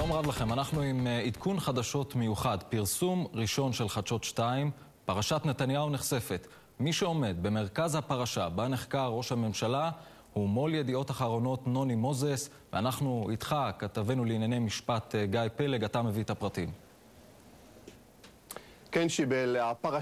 שלום רב לכם, אנחנו עם עדכון חדשות מיוחד, פרסום ראשון של חדשות 2, פרשת נתניהו נחשפת. מי שעומד במרכז הפרשה בה נחקר ראש הממשלה הוא מו"ל ידיעות אחרונות נוני מוזס, ואנחנו איתך, כתבנו לענייני משפט גיא פלג, אתה מביא את הפרטים. כן שיבל,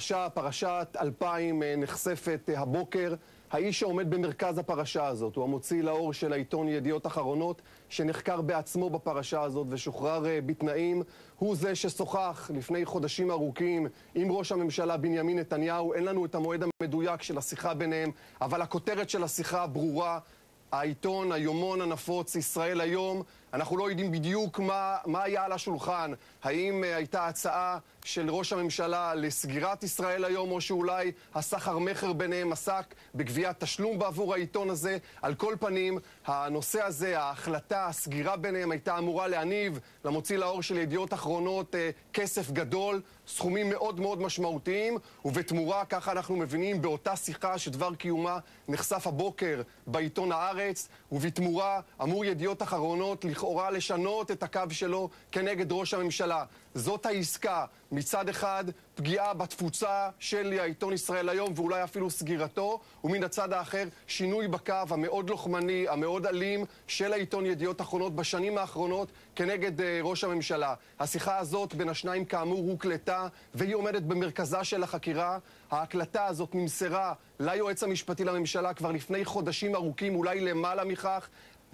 פרשת 2000 נחשפת הבוקר. האיש שעומד במרכז הפרשה הזאת הוא המוציא לאור של העיתון ידיעות אחרונות, שנחקר בעצמו בפרשה הזאת ושוחרר בתנאים. הוא זה ששוחח לפני חודשים ארוכים עם ראש הממשלה בנימין נתניהו. אין לנו את המועד המדויק של השיחה ביניהם, אבל הכותרת של השיחה ברורה. העיתון, היומון הנפוץ, ישראל היום. אנחנו לא יודעים בדיוק מה היה על השולחן. האם הייתה הצעה של ראש הממשלה לסגירת ישראל היום, או שאולי הסחר מחר ביניהם עסק בגביית תשלום בעבור העיתון הזה. על כל פנים, הנושא הזה, ההחלטה, הסגירה ביניהם הייתה אמורה להניב למוציא לאור של ידיעות אחרונות כסף גדול, סכומים מאוד מאוד משמעותיים, ובתמורה, ככה אנחנו מבינים, באותה שיחה שדבר קיומה נחשף הבוקר בעיתון הארץ, ובתמורה אמור ידיעות אחרונות לכאורה לשנות את הקו שלו כנגד ראש הממשלה. זאת העסקה. מצד אחד, פגיעה בתפוצה של העיתון ישראל היום, ואולי אפילו סגירתו, ומן הצד האחר, שינוי בקו המאוד לוחמני, המאוד אלים של העיתון ידיעות אחרונות בשנים האחרונות כנגד ראש הממשלה. השיחה הזאת בין השניים כאמור הוקלטה, והיא עומדת במרכזה של החקירה. ההקלטה הזאת נמסרה ליועץ המשפטי לממשלה כבר לפני חודשים ארוכים, אולי למעלה מכך,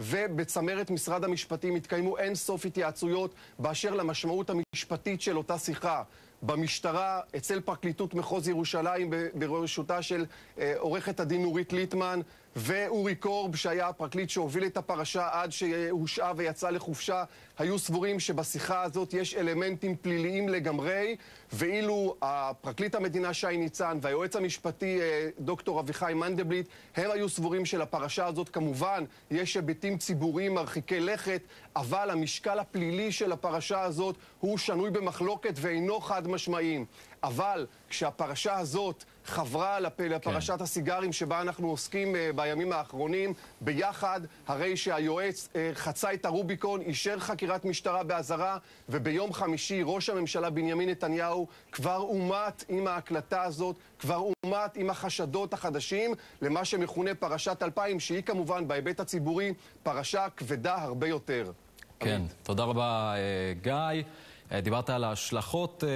ובצמרת משרד המשפטים התקיימו אין סוף התייעצויות באשר למשמעות המשפטית של אותה שיחה. במשטרה, אצל פרקליטות מחוז ירושלים בראשותה של עורכת הדין נורית ליטמן, ואורי קורב שהיה הפרקליט שהוביל את הפרשה עד שהושעה ויצא לחופשה, היו סבורים שבשיחה הזאת יש אלמנטים פליליים לגמרי, ואילו הפרקליט המדינה שי ניצן והיועץ המשפטי דוקטור אביחי מנדלבליט, הם היו סבורים שלפרשה הזאת כמובן יש היבטים ציבוריים מרחיקי לכת, אבל המשקל הפלילי של הפרשה הזאת הוא שנוי במחלוקת ואינו חד משמעיים. אבל כשהפרשה הזאת חברה לפרשת הסיגרים שבה אנחנו עוסקים בימים האחרונים ביחד, הרי שהיועץ חצה את הרוביקון, אישר חקירת משטרה באזהרה, וביום חמישי ראש הממשלה בנימין נתניהו כבר אומת עם ההקלטה הזאת, כבר אומת עם החשדות החדשים למה שמכונה פרשת 2000, שהיא כמובן בהיבט הציבורי פרשה כבדה הרבה יותר. כן, תודה רבה גיא. דיברת על ההשלכות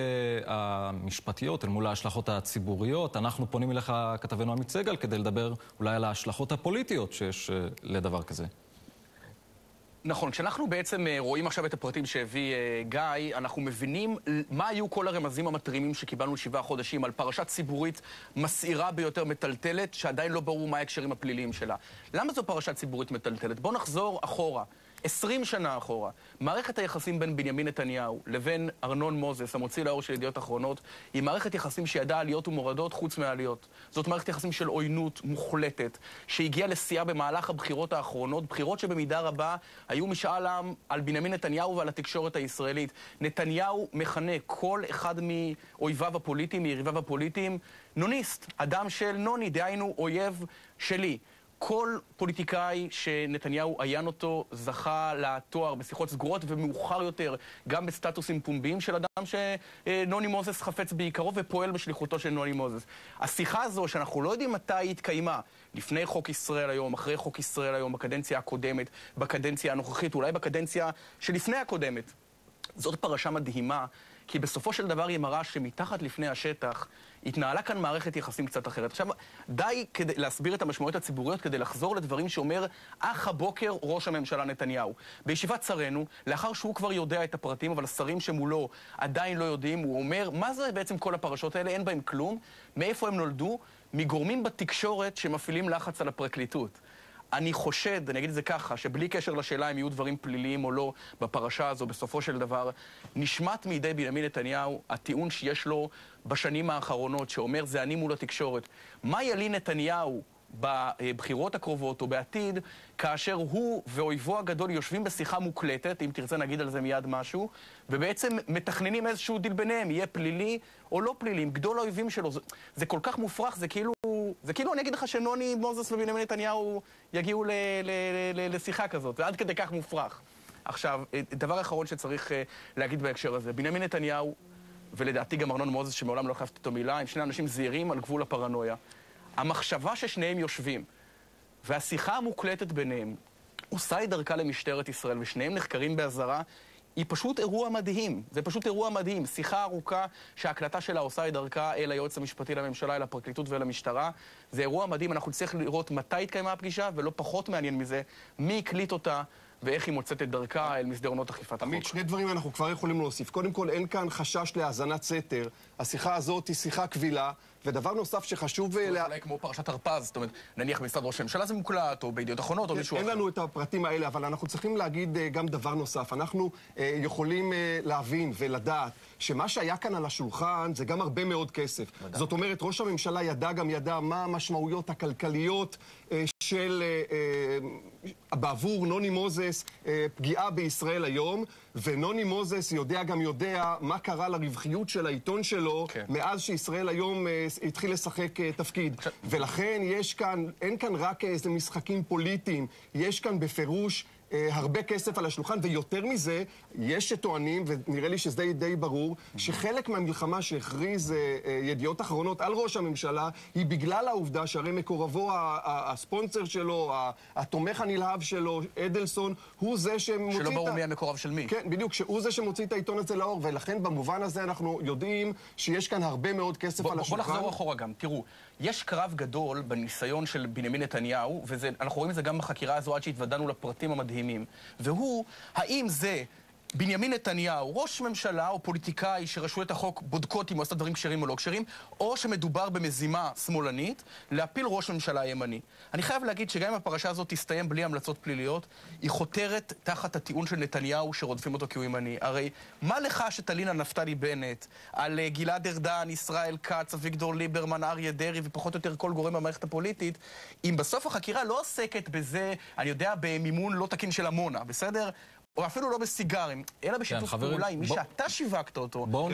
המשפטיות אל מול ההשלכות הציבוריות. אנחנו פונים אליך, כתבנו עמית סגל, כדי לדבר אולי על ההשלכות הפוליטיות שיש לדבר כזה. נכון, כשאנחנו בעצם רואים עכשיו את הפרטים שהביא גיא, אנחנו מבינים מה היו כל הרמזים המטרימים שקיבלנו 7 חודשים על פרשה ציבורית מסעירה ביותר מטלטלת, שעדיין לא ברור מה ההקשרים הפליליים שלה. למה זו פרשה ציבורית מטלטלת? בואו נחזור אחורה. 20 שנה אחורה, מערכת היחסים בין בנימין נתניהו לבין ארנון מוזס, המוציא לאור של ידיעות אחרונות, היא מערכת יחסים שידעה עליות ומורדות חוץ מהעליות. זאת מערכת יחסים של עוינות מוחלטת, שהגיעה לשיאה במהלך הבחירות האחרונות, בחירות שבמידה רבה היו משאל עם על בנימין נתניהו ועל התקשורת הישראלית. נתניהו מכנה כל אחד מאויביו הפוליטיים, מיריביו הפוליטיים, נוניסט, אדם של נוני, דהיינו אויב שלי. כל פוליטיקאי שנתניהו עיין אותו זכה לתואר בשיחות סגורות, ומאוחר יותר גם בסטטוסים פומביים של אדם שנוני מוזס חפץ בעיקרו ופועל בשליחותו של נוני מוזס. השיחה הזו שאנחנו לא יודעים מתי היא התקיימה, לפני חוק ישראל היום, אחרי חוק ישראל היום, בקדנציה הקודמת, בקדנציה הנוכחית, אולי בקדנציה שלפני הקודמת, זאת פרשה מדהימה, כי בסופו של דבר היא מראה שמתחת לפני השטח התנהלה כאן מערכת יחסים קצת אחרת. עכשיו, די כדי להסביר את המשמעויות הציבוריות, כדי לחזור לדברים שאומר אך הבוקר ראש הממשלה נתניהו. בישיבת שרנו, לאחר שהוא כבר יודע את הפרטים, אבל השרים שמולו עדיין לא יודעים, הוא אומר, מה זה בעצם כל הפרשות האלה? אין בהם כלום. מאיפה הם נולדו? מגורמים בתקשורת שמפעילים לחץ על הפרקליטות. אני חושד, אני אגיד את זה ככה, שבלי קשר לשאלה אם יהיו דברים פליליים או לא בפרשה הזו, בסופו של דבר, נשמט מידי בנימין נתניהו הטיעון שיש לו בשנים האחרונות, שאומר זה אני מול התקשורת. מה ילין נתניהו בבחירות הקרובות או בעתיד, כאשר הוא ואויבו הגדול יושבים בשיחה מוקלטת, אם תרצה נגיד על זה מיד משהו, ובעצם מתכננים איזשהו דיל ביניהם, יהיה פלילי או לא פלילי, עם גדול האויבים שלו. זה כל כך מופרך, זה כאילו אני אגיד לך שנוני מוזס ובנימין נתניהו יגיעו לשיחה כזאת, ועד כדי כך מופרך. עכשיו, דבר אחרון שצריך להגיד בהקשר הזה, בנימין נתניהו, ולדעתי גם ארנון מוזס, שמעולם לא החלפתי אותו מילה, הם שני אנשים זהירים על גבול הפרנויה. המחשבה ששניהם יושבים, והשיחה המוקלטת ביניהם, עושה את דרכה למשטרת ישראל, ושניהם נחקרים באזהרה, היא פשוט אירוע מדהים. זה פשוט אירוע מדהים. שיחה ארוכה שההקלטה שלה עושה את דרכה אל היועץ המשפטי לממשלה, אל הפרקליטות ואל המשטרה. זה אירוע מדהים. אנחנו צריך לראות מתי התקיימה הפגישה, ולא פחות מעניין מזה, מי הקליט אותה ואיך היא מוצאת את דרכה אל מסדרונות אכיפת החוק. עמית, שני דברים אנחנו כבר יכולים להוסיף. קודם כל, אין כאן חשש להאזנת סתר. השיחה הזאת היא שיחה קבילה, ודבר נוסף שחשוב... אולי כמו פרשת הרפז, זאת אומרת, נניח במשרד ראש הממשלה זה מוקלט, או בידיעות אחרונות, או מישהו אחר. אין לנו את הפרטים האלה, אבל אנחנו צריכים להגיד גם דבר נוסף. אנחנו יכולים להבין ולדעת שמה שהיה כאן על השולחן זה גם הרבה מאוד כסף. זאת אומרת, ראש הממשלה ידע מה המשמעויות הכלכליות של בעבור נוני מוזס פגיעה בישראל היום, ונוני מוזס יודע מה קרה לרווחיות של העיתון שלו מאז שישראל היום התחיל לשחק תפקיד. ולכן אין כאן רק איזה משחקים פוליטיים, יש כאן בפירוש הרבה כסף על השולחן, ויותר מזה, יש שטוענים, ונראה לי שזה די ברור, שחלק מהמלחמה שהכריז ידיעות אחרונות על ראש הממשלה, היא בגלל העובדה שהרי מקורבו, הספונסר שלו, התומך הנלהב שלו, אדלסון, הוא זה שמוציא... שלא ברור מי המקורב של מי. כן, בדיוק, שהוא זה שמוציא את העיתון הזה לאור, ולכן במובן הזה אנחנו יודעים שיש כאן הרבה מאוד כסף על השולחן. בוא נחזור אחורה גם, תראו, יש קרב גדול בניסיון של בנימין נתניהו, ואנחנו רואים את זה גם בחקירה הזו עד שהתוודענו לפרטים המדהימים, והוא, האם זה בנימין נתניהו, ראש ממשלה או פוליטיקאי שרשויות החוק בודקות אם הוא עושה דברים כשרים או לא כשרים, או שמדובר במזימה שמאלנית, להפיל ראש ממשלה ימני. אני חייב להגיד שגם אם הפרשה הזאת תסתיים בלי המלצות פליליות, היא חותרת תחת הטיעון של נתניהו שרודפים אותו כי הוא ימני. הרי מה לך שתלין על נפתלי בנט, על גלעד ארדן, ישראל כץ, אביגדור ליברמן, אריה דרעי ופחות או יותר כל גורם במערכת הפוליטית, אם בסוף החקירה לא עוסקת בזה, אני יודע, במימון לא תקין של עמונה, בסדר? או אפילו לא בסיגרים, אלא בשיתוף פעולה עם מי שאתה שיווקת אותו. בואו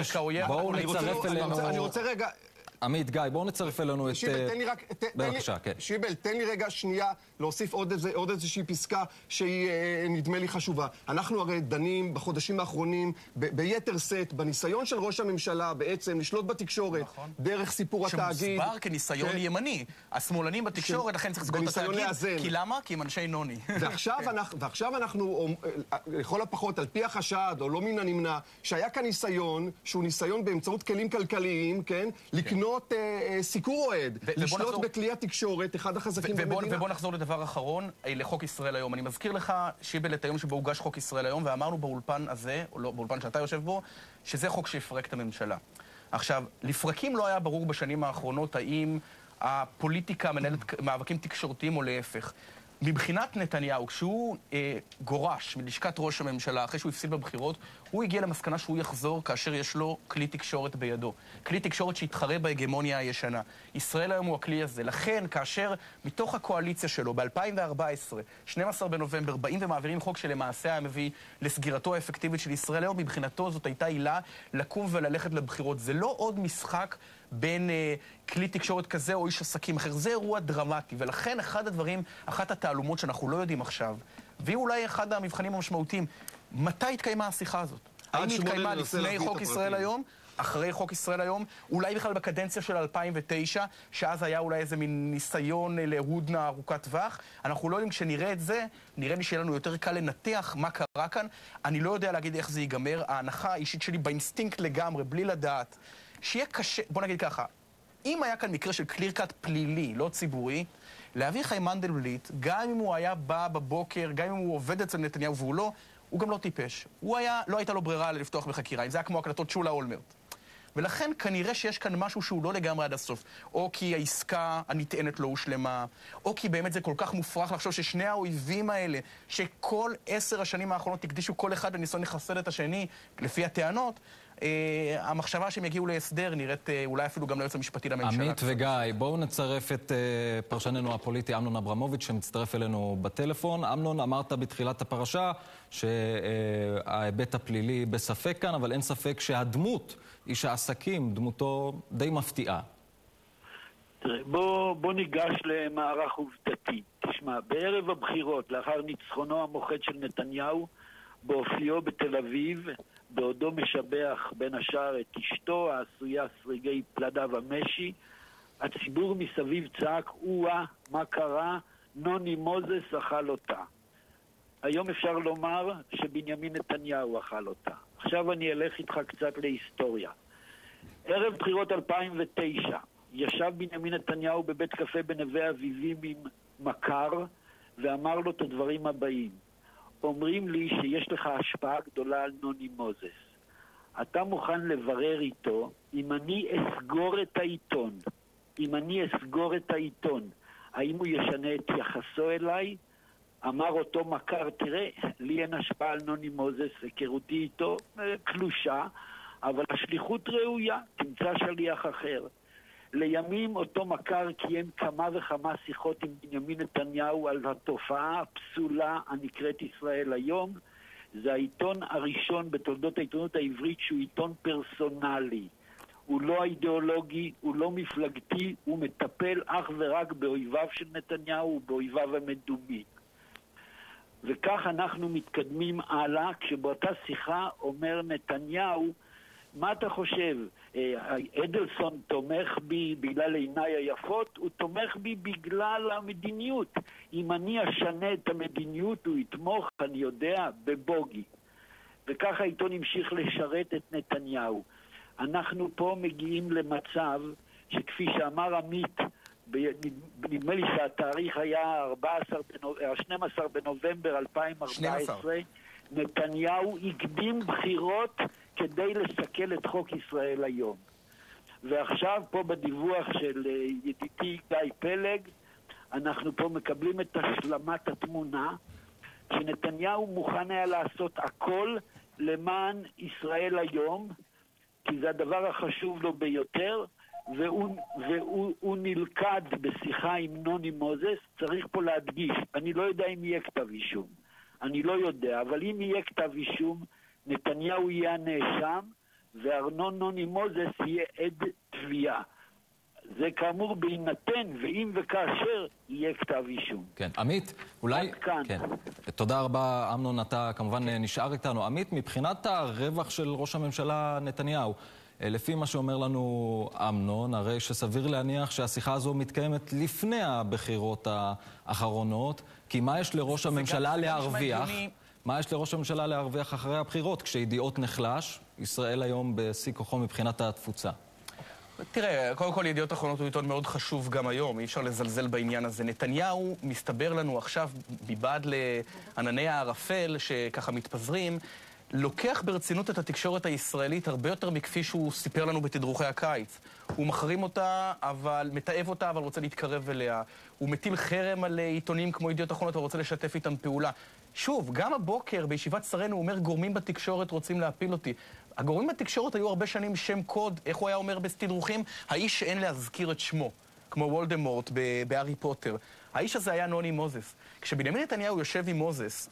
נצרף אלינו... אני רוצה רגע... עמית, גיא, בואו נצרף אלינו את... שיבל, תן לי רק... בבקשה, כן. שיבל, תן לי רגע שנייה להוסיף עוד איזושהי פסקה שהיא נדמה לי חשובה. אנחנו הרי דנים בחודשים האחרונים ביתר סט, בניסיון של ראש הממשלה בעצם לשלוט בתקשורת, דרך סיפור התאגיד. שמוסבר כניסיון ימני. השמאלנים בתקשורת, לכן צריך לסגור את התאגיד. כי למה? כי הם אנשי נוני. ועכשיו אנחנו, לכל הפחות, על פי החשד, או לא מן הנמנע, שהיה כאן ניסיון, שהוא ניסיון באמצעות כלים כלכליים, כן? לקנות סיקור אוהד, לשלוט בכלי התקשורת, אחד החזקים במדינה. ובוא נחזור לדבר אחרון, לחוק ישראל היום. אני מזכיר לך, שיבל, את היום שבו הוגש חוק ישראל היום, ואמרנו באולפן הזה, או לא, באולפן שאתה יושב בו, שזה חוק שיפרק את הממשלה. עכשיו, לפרקים לא היה ברור בשנים האחרונות האם הפוליטיקה מנהלת מאבקים תקשורתיים או להפך. מבחינת נתניהו, כשהוא גורש מלשכת ראש הממשלה, אחרי שהוא הפסיד בבחירות, הוא הגיע למסקנה שהוא יחזור כאשר יש לו כלי תקשורת בידו. כלי תקשורת שהתחרה בהגמוניה הישנה. ישראל היום הוא הכלי הזה. לכן, כאשר מתוך הקואליציה שלו, ב-2014, 12 בנובמבר, באים ומעבירים חוק שלמעשה היה מביא לסגירתו האפקטיבית של ישראל היום, מבחינתו זאת הייתה עילה לקום וללכת לבחירות. זה לא עוד משחק בין כלי תקשורת כזה או איש עסקים אחר. זה אירוע דרמטי, ולכן אחת התעלומות שאנחנו לא יודעים עכשיו, והיא אולי אחד המבחנים המשמעותיים, מתי התקיימה השיחה הזאת? האם היא התקיימה לפני חוק ישראל היום? אחרי חוק ישראל היום? אולי בכלל בקדנציה של 2009, שאז היה אולי איזה מין ניסיון להודנה ארוכת טווח? אנחנו לא יודעים, כשנראה את זה, נראה לי שיהיה לנו יותר קל לנתח מה קרה כאן. אני לא יודע להגיד איך זה ייגמר. ההנחה האישית שלי באינסטינקט לגמרי, בלי לדעת, שיהיה קשה, בוא נגיד ככה, אם היה כאן מקרה של קליר קאט פלילי, לא ציבורי, לאביחי מנדלבליט, גם אם הוא היה בא בבוקר, גם אם הוא עובד אצל נתניהו והוא לא, הוא גם לא טיפש. לא הייתה לו ברירה לפתוח בחקירה, אם זה היה כמו הקלטות שולה אולמרט. ולכן כנראה שיש כאן משהו שהוא לא לגמרי עד הסוף. או כי העסקה הנטענת לא הושלמה, או כי באמת זה כל כך מופרך לחשוב ששני האויבים האלה, שכל 10 השנים האחרונות הקדישו כל אחד לניסיון לחסל את השני, לפי הטענות, המחשבה שהם יגיעו להסדר נראית אולי אפילו גם ליועץ המשפטי לממשלה. עמית וגיא, בואו נצרף את פרשננו הפוליטי אמנון אברמוביץ' שמצטרף אלינו בטלפון. אמנון, אמרת בתחילת הפרשה שההיבט הפלילי בספק כאן, אבל אין ספק שהדמות, איש העסקים, דמותו די מפתיעה. תראה, בוא ניגש למערך עובדתי. תשמע, בערב הבחירות, לאחר ניצחונו המוחד של נתניהו, באופיו בתל אביב, בעודו משבח בין השאר את אשתו העשויה שריגי פלדה ומשי. הציבור מסביב צעק, מה קרה? נוני מוזס אכל אותה. היום אפשר לומר שבנימין נתניהו אכל אותה. עכשיו אני אלך איתך קצת להיסטוריה. ערב בחירות 2009 ישב בנימין נתניהו בבית קפה בנווה אביבים עם מכר ואמר לו את הדברים הבאים. אומרים לי שיש לך השפעה גדולה על נוני מוזס. אתה מוכן לברר איתו אם אני אסגור את העיתון, האם הוא ישנה את יחסו אליי? אמר אותו מכר, תראה, לי אין השפעה על נוני מוזס, היכרותי איתו קלושה, אבל השליחות ראויה, תמצא שליח אחר. לימים אותו מכר קיים כמה וכמה שיחות עם בנימין נתניהו על התופעה הפסולה הנקראת ישראל היום. זה העיתון הראשון בתולדות העיתונות העברית שהוא עיתון פרסונלי. הוא לא אידיאולוגי, הוא לא מפלגתי, הוא מטפל אך ורק באויביו של נתניהו ובאויביו המדומים. וכך אנחנו מתקדמים הלאה, כשבאותה שיחה אומר נתניהו, מה אתה חושב? אדלסון תומך בי בגלל עיניי היפות, הוא תומך בי בגלל המדיניות. אם אני אשנה את המדיניות, הוא יתמוך, אני יודע, בבוגי. וכך העיתון המשיך לשרת את נתניהו. אנחנו פה מגיעים למצב שכפי שאמר עמית, נדמה לי שהתאריך היה 12 בנובמבר 2014, נתניהו הקדים בחירות כדי לסכל את חוק ישראל היום. ועכשיו פה בדיווח של ידידי גיא פלג, אנחנו פה מקבלים את השלמת התמונה, שנתניהו מוכן היה לעשות הכל למען ישראל היום, כי זה הדבר החשוב לו ביותר, והוא נלכד בשיחה עם נוני מוזס. צריך פה להדגיש, אני לא יודע אם יהיה כתב אישום, אני לא יודע, אבל אם יהיה כתב אישום, נתניהו יהיה הנאשם, וארנון נוני מוזס יהיה עד תביעה. זה כאמור בהינתן, ואם וכאשר יהיה כתב אישום. כן, עמית, אולי... כן. תודה רבה, אמנון, אתה כמובן נשאר איתנו. עמית, מבחינת הרווח של ראש הממשלה נתניהו, לפי מה שאומר לנו אמנון, הרי שסביר להניח שהשיחה הזו מתקיימת לפני הבחירות האחרונות, כי מה יש לראש הממשלה להרוויח? מה יש לראש הממשלה להרוויח אחרי הבחירות? כשידיעות נחלש, ישראל היום בשיא כוחו מבחינת התפוצה. תראה, קודם כל ידיעות אחרונות הוא עיתון מאוד חשוב גם היום, אי אפשר לזלזל בעניין הזה. נתניהו מסתבר לנו עכשיו, מבעד לענני הערפל שככה מתפזרים, לוקח ברצינות את התקשורת הישראלית הרבה יותר מכפי שהוא סיפר לנו בתדרוכי הקיץ. הוא מחרים אותה, אבל מתאב אותה, אבל רוצה להתקרב אליה. הוא מטיל חרם על עיתונים כמו ידיעות אחרונות ורוצה לשתף איתם פעולה. שוב, גם הבוקר בישיבת שרנו הוא אומר, גורמים בתקשורת רוצים להפיל אותי. הגורמים בתקשורת היו הרבה שנים שם קוד, איך הוא היה אומר בתדרוכים? האיש שאין להזכיר את שמו, כמו וולדמורט בהארי פוטר. האיש הזה היה נוני מוזס. כשבנימין נתניהו יושב עם מוזס,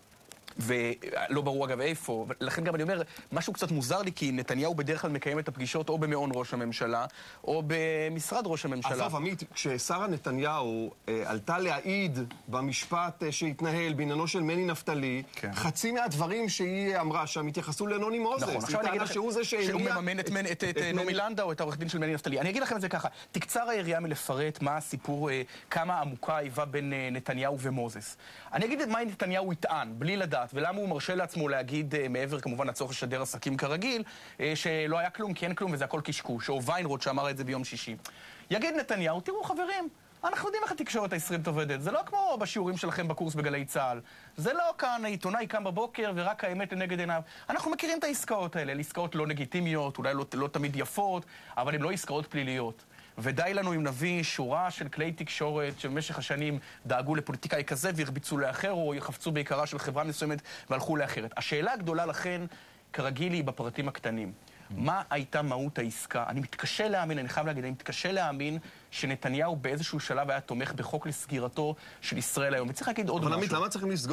ולא ברור אגב איפה, לכן גם אני אומר, משהו קצת מוזר לי, כי נתניהו בדרך כלל מקיים את הפגישות או במעון ראש הממשלה, או במשרד ראש הממשלה. עזוב, עמית, כששרה נתניהו עלתה להעיד במשפט שהתנהל בעניינו של מני נפתלי, כן. חצי מהדברים שהיא אמרה שם התייחסו לנוני מוזס. נכון, עכשיו אני אגיד לכם שהוא מממן את נעמי לנדאו, את העורך דין של מני נפתלי. אני אגיד לכם את זה ככה, תקצר היריעה מלפרט מה הסיפור, כמה עמוקה היווה בין נתניהו ומוזס. אני אגיד מה נתניהו יטען, בלי לדעת, ולמה הוא מרשה לעצמו להגיד, מעבר כמובן הצורך לשדר עסקים כרגיל, שלא היה כלום, כי אין כלום וזה הכל קשקוש, או ויינרוט שאמר את זה ביום שישי. יגיד נתניהו, תראו חברים, אנחנו יודעים איך התקשורת הישראלית עובדת, זה לא כמו בשיעורים שלכם בקורס בגלי צה"ל, זה לא כאן העיתונאי קם בבוקר ורק האמת לנגד עיניו. אנחנו מכירים את העסקאות האלה, עסקאות לא לגיטימיות, אולי לא תמיד יפות, אבל הן לא עסקאות פליליות. ודי לנו אם נביא שורה של כלי תקשורת שבמשך השנים דאגו לפוליטיקאי כזה והרביצו לאחר, או יחפצו בעיקרה של חברה מסוימת והלכו לאחרת. השאלה הגדולה לכן, כרגיל, היא בפרטים הקטנים. מה הייתה מהות העסקה? אני מתקשה להאמין, אני חייב להגיד, אני מתקשה להאמין שנתניהו באיזשהו שלב היה תומך בחוק לסגירתו של ישראל היום. וצריך להגיד עוד משהו. אבל עמית, למה צריכים לסגור?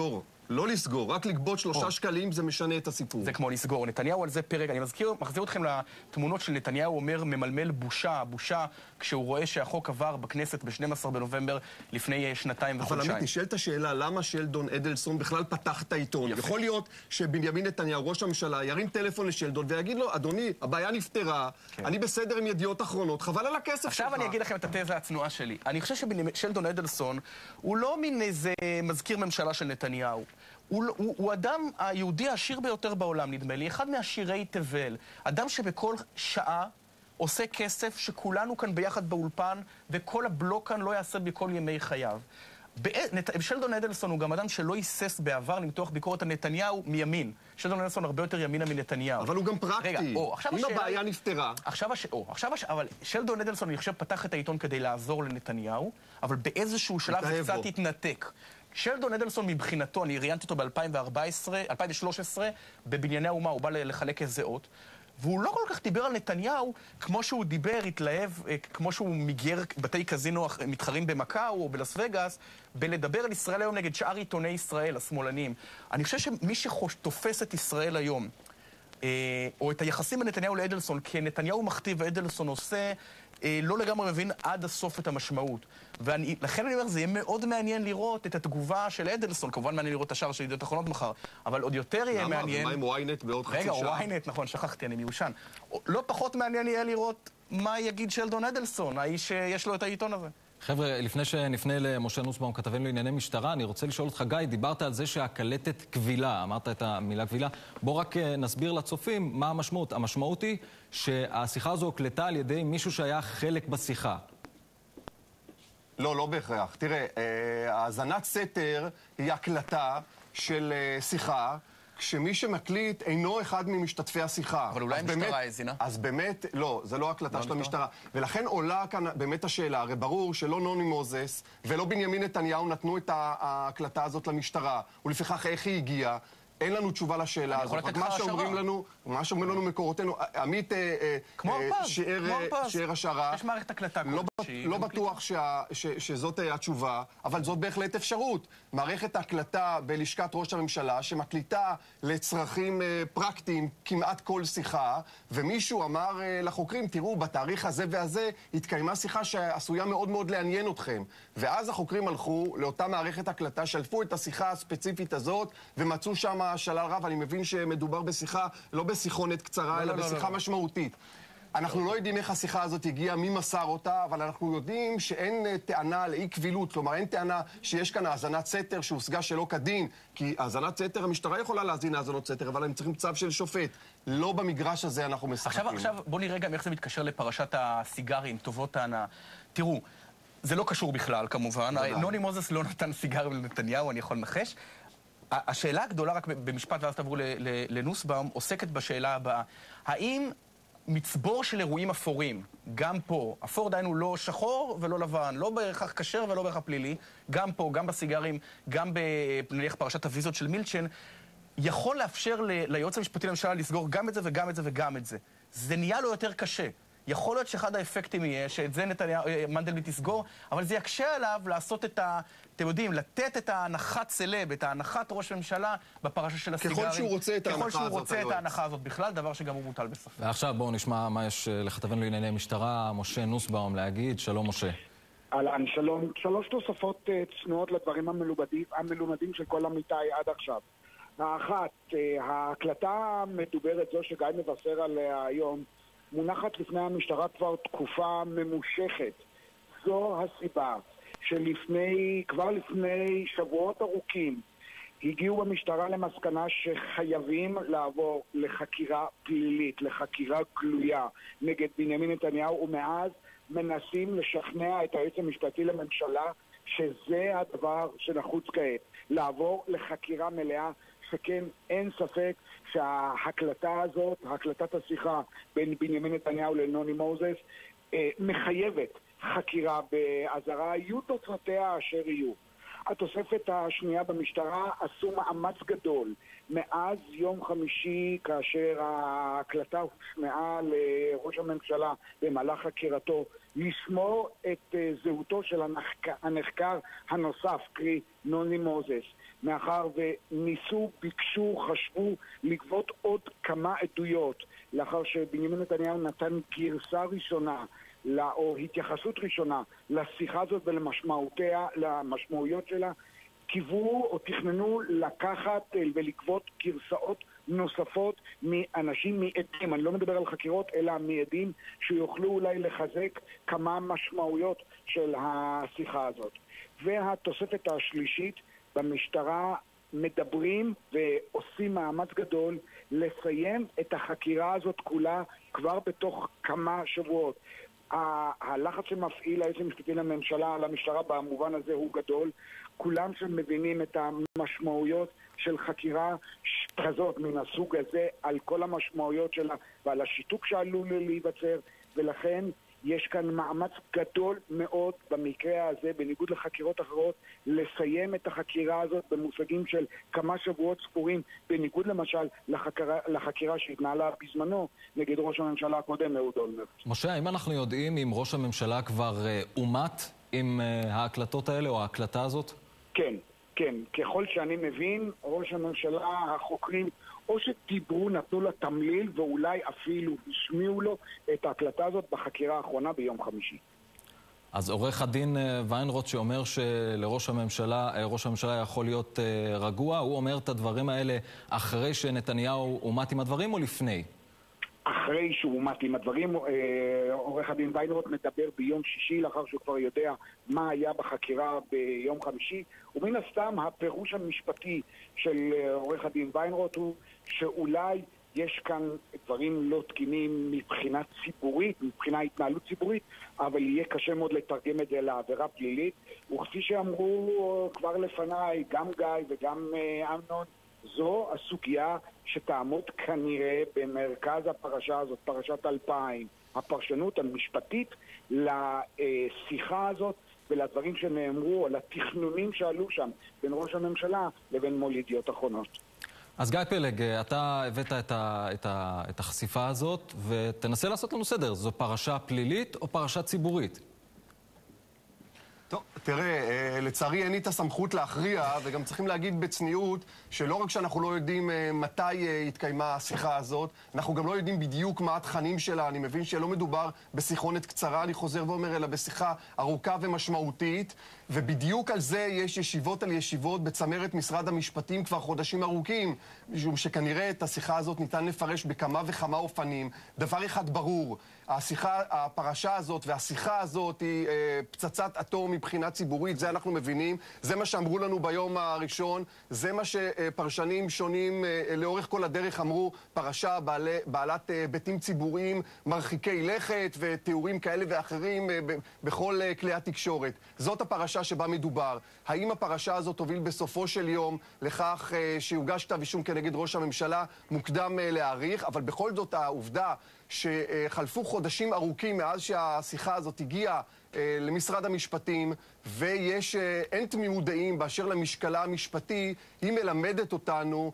לא לסגור, רק לגבות 3 שקלים זה משנה את הסיפור. זה כמו לסגור. נתניהו על זה פרק, אני מחזיר אתכם לתמונות של נתניהו אומר ממלמל בושה, בושה, כשהוא רואה שהחוק עבר בכנסת ב-12 בנובמבר לפני 2 וחודשיים. אבל עמית, נשאלת השאלה, למה שלדון אדלסון בכלל פתח את העיתון? יכול להיות שבנימין נתניהו, ראש הממשלה, ירים טלפון לשלדון ויגיד לו, אדוני, הבעיה נפתרה, אני בסדר עם ידיעות אחרונות, חבל על הכסף שלך. עכשיו אני אגיד לכם את התזה הצנועה שלי. אני חושב ששלדון אדלסון הוא לא מין איזה מזכיר ממשלה של נתניהו. הוא אדם היהודי העשיר ביותר בעולם, נדמה לי, אחד מעשירי תבל. אדם שבכל שעה עושה כסף שכולנו כאן ביחד באולפן, וכל הבלוק כאן לא יעשה בכל ימי חייו. שלדון אדלסון הוא גם אדם שלא היסס בעבר למתוח ביקורת על נתניהו מימין. שלדון אדלסון הרבה יותר ימינה מנתניהו. אבל הוא גם פרקטי. אם הבעיה נפתרה. אבל שלדון אדלסון, אני חושב, פתח את העיתון כדי לעזור לנתניהו, אבל באיזשהו שלב זה קצת התנתק. שלדון אדלסון מבחינתו, אני ראיינתי אותו ב-2013, בבנייני האומה, הוא בא לחלק איזה אות, והוא לא כל כך דיבר על נתניהו כמו שהוא דיבר, התלהב, כמו שהוא מגייר בתי קזינו מתחרים במקאו או בלס וגאס, בלדבר על ישראל היום נגד שאר עיתוני ישראל, השמאלנים. אני חושב שמי שתופס את ישראל היום, או את היחסים בין נתניהו לאדלסון, כי נתניהו מכתיב ואדלסון עושה, לא לגמרי מבין עד הסוף את המשמעות. ולכן אני אומר, זה יהיה מאוד מעניין לראות את התגובה של אדלסון. כמובן מעניין לראות את השאר של ידיעות אחרונות מחר, אבל עוד יותר יהיה מעניין... למה? ומה עם וויינט בעוד חצי שעה? רגע, וויינט, נכון, שכחתי, אני מיושן. לא פחות מעניין יהיה לראות מה יגיד שלדון אדלסון, האיש שיש לו את העיתון הזה. חבר'ה, לפני שנפנה למשה נוסבאום, כתבנו לענייני משטרה, אני רוצה לשאול אותך, גיא, דיברת על זה שהקלטת קבילה, אמרת את המילה קבילה, בוא רק נסביר לצופים מה המשמעות. המשמעות היא שהשיחה הזו הוקלטה על ידי מישהו שהיה חלק בשיחה. לא, לא בהכרח. תראה, האזנת סתר היא הקלטה של שיחה, כשמי שמקליט אינו אחד ממשתתפי השיחה. אבל אולי המשטרה האזינה? אז באמת, לא, זה לא הקלטה של המשטרה. ולכן עולה כאן באמת השאלה, הרי ברור שלא נוני מוזס ולא בנימין נתניהו נתנו את ההקלטה הזאת למשטרה, ולפיכך איך היא הגיעה. אין לנו תשובה לשאלה הזאת. רק מה שאומרים לנו מקורותינו, עמית שיער השערה, יש מערכת הקלטה כלשהי. לא בטוח שזאת התשובה, אבל זאת בהחלט אפשרות. מערכת הקלטה בלשכת ראש הממשלה, שמקליטה לצרכים פרקטיים כמעט כל שיחה, ומישהו אמר לחוקרים, תראו, בתאריך הזה והזה התקיימה שיחה שעשויה מאוד מאוד לעניין אתכם. ואז החוקרים הלכו לאותה מערכת הקלטה, שלפו את השיחה הספציפית הזאת, ומצאו שם שלל רב. אני מבין שמדובר בשיחה, לא בשיחונת קצרה, אלא בשיחה משמעותית. אנחנו לא יודעים איך השיחה הזאת הגיעה, מי מסר אותה, אבל אנחנו יודעים שאין טענה לאי קבילות, כלומר אין טענה שיש כאן האזנת סתר שהושגה שלא כדין, כי האזנת סתר, המשטרה יכולה להאזין האזנות סתר, אבל הם צריכים צו של שופט. לא במגרש הזה אנחנו משחקים. עכשיו בוא נראה גם איך זה מתקשר לפרשת הסיגרים, טובות ההנאה. תראו, זה לא קשור בכלל כמובן, נוני מוזס לא נתן סיגרים לנתניהו, אני יכול לנחש. השאלה הגדולה, רק במשפט ואז תעברו לנוסבאום, עוסקת בשאלה הבאה. האם מצבור של אירועים אפורים, גם פה, אפור דיינו לא שחור ולא לבן, לא בהכרח כשר ולא בהכרח פלילי, גם פה, גם בסיגרים, גם בנניח פרשת הוויזות של מילצ'ן, יכול לאפשר ליועץ המשפטי לממשלה לסגור גם את זה וגם את זה וגם את זה. זה נהיה לו יותר קשה. יכול להיות שאחד האפקטים יהיה שאת זה מנדלבליט יסגור, אבל זה יקשה עליו לעשות את אתם יודעים, לתת את ההנחת סלב, את ההנחת ראש ממשלה בפרשה של הסיגרים. ככל שהוא רוצה את ההנחה הזאת. ככל שהוא רוצה את ההנחה הזאת בכלל, דבר שגם הוא מוטל בסוף. ועכשיו בואו נשמע מה יש לכתבנו לענייני משטרה, משה נוסבאום להגיד. שלום משה. אהלן, שלום. 3 תוספות צנועות לדברים המלומדים של כל עמיתיי עד עכשיו. האחת, ההקלטה המדוברת זו שגיא מבשר עליה היום, מונחת לפני המשטרה כבר תקופה ממושכת. זו הסיבה כבר לפני שבועות ארוכים הגיעו במשטרה למסקנה שחייבים לעבור לחקירה פלילית, לחקירה גלויה נגד בנימין נתניהו, ומאז מנסים לשכנע את היועץ המשפטי לממשלה שזה הדבר שנחוץ כעת, לעבור לחקירה מלאה, שכן אין ספק שההקלטה הזאת, הקלטת השיחה בין בנימין נתניהו לנוני מוזס, מחייבת חקירה באזהרה, יהיו תוצאותיה אשר יהיו. התוספת השנייה במשטרה עשו מאמץ גדול מאז יום חמישי, כאשר ההקלטה הושמעה לראש הממשלה במהלך חקירתו לשמור את זהותו של הנחקר הנוסף, קרי נוני מוזס, מאחר וניסו, ביקשו, חשבו לגבות עוד כמה עדויות, לאחר שבנימין נתניהו נתן גרסה ראשונה או התייחסות ראשונה לשיחה הזאת ולמשמעויות שלה, קיוו או תכננו לקחת ולגבות גרסאות נוספות מאנשים, מעדים, אני לא מדבר על חקירות, אלא מעדים שיוכלו אולי לחזק כמה משמעויות של השיחה הזאת. והתוספת השלישית, במשטרה מדברים ועושים מאמץ גדול לסיים את החקירה הזאת כולה כבר בתוך כמה שבועות. הלחץ שמפעיל היועץ המשפטי לממשלה על המשטרה במובן הזה הוא גדול. כולם שמבינים את המשמעויות של חקירה כזאת מן הסוג הזה, על כל המשמעויות שלה ועל השיתוק שעלול להיווצר, ולכן יש כאן מאמץ גדול מאוד במקרה הזה, בניגוד לחקירות אחרות, לסיים את החקירה הזאת במושגים של כמה שבועות ספורים, בניגוד למשל לחקירה שהתנהלה בזמנו נגד ראש הממשלה הקודם, אהוד אולמרט. משה, האם אנחנו יודעים אם ראש הממשלה כבר אומת עם ההקלטות האלה או ההקלטה הזאת? כן, כן. ככל שאני מבין, ראש הממשלה, החוקרים, או שדיברו, נתנו לה תמליל, ואולי אפילו השמיעו לו את ההקלטה הזאת בחקירה האחרונה ביום חמישי. אז עורך הדין ויינרוט שאומר שלראש הממשלה, ראש הממשלה יכול להיות רגוע, הוא אומר את הדברים האלה אחרי שנתניהו אומת עם הדברים או לפני? אחרי שהוא אומת עם הדברים. עורך הדין ויינרוט מדבר ביום שישי, לאחר שהוא כבר יודע מה היה בחקירה ביום חמישי, ומן הסתם הפירוש המשפטי של עורך הדין ויינרוט הוא שאולי יש כאן דברים לא תקינים מבחינה ציבורית, מבחינה התנהלות ציבורית, אבל יהיה קשה מאוד לתרגם את זה לעבירה פלילית. וכפי שאמרו כבר לפניי, גם גיא וגם אמנון, זו הסוגיה שתעמוד כנראה במרכז הפרשה הזאת, פרשת 2000, הפרשנות המשפטית לשיחה הזאת ולדברים שנאמרו, על התכנונים שעלו שם בין ראש הממשלה לבין מול ידיעות אחרונות. אז גיא פלג, אתה הבאת את החשיפה הזאת, ותנסה לעשות לנו סדר. זו פרשה פלילית או פרשה ציבורית? טוב, תראה, לצערי אין לי את הסמכות להכריע, וגם צריכים להגיד בצניעות שלא רק שאנחנו לא יודעים מתי התקיימה השיחה הזאת, אנחנו גם לא יודעים בדיוק מה התכנים שלה. אני מבין שלא מדובר בשיחונת קצרה, אני חוזר ואומר, אלא בשיחה ארוכה ומשמעותית, ובדיוק על זה יש ישיבות על ישיבות בצמרת משרד המשפטים כבר חודשים ארוכים, משום שכנראה את השיחה הזאת ניתן לפרש בכמה וכמה אופנים. דבר אחד ברור, הפרשה הזאת והשיחה הזאת היא פצצת אטום מבחינה ציבורית, זה אנחנו מבינים, זה מה שאמרו לנו ביום הראשון, זה מה שפרשנים שונים לאורך כל הדרך אמרו, פרשה בעלת ביתים ציבוריים מרחיקי לכת ותיאורים כאלה ואחרים בכל כלי התקשורת. זאת הפרשה שבה מדובר. האם הפרשה הזאת תוביל בסופו של יום לכך שיוגש כתב אישום כנגד ראש הממשלה? מוקדם להעריך, אבל בכל זאת העובדה שחלפו חודשים ארוכים מאז שהשיחה הזאת הגיעה למשרד המשפטים, ויש אין תמימות דעים באשר למשקלה המשפטי, היא מלמדת אותנו